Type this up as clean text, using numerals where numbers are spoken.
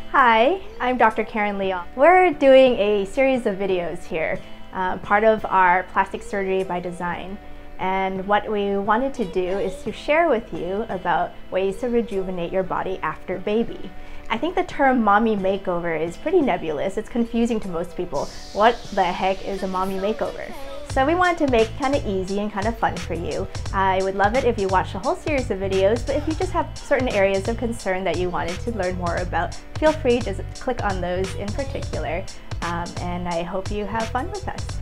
Hi, I'm Dr. Karen Leong. We're doing a series of videos here, part of our Plastic Surgery by Design. And what we wanted to do is to share with you about ways to rejuvenate your body after baby. I think the term mommy makeover is pretty nebulous. It's confusing to most people. What the heck is a mommy makeover? So we wanted to make it kind of easy and kind of fun for you. I would love it if you watch the whole series of videos, but if you just have certain areas of concern that you wanted to learn more about, feel free to just click on those in particular. And I hope you have fun with us.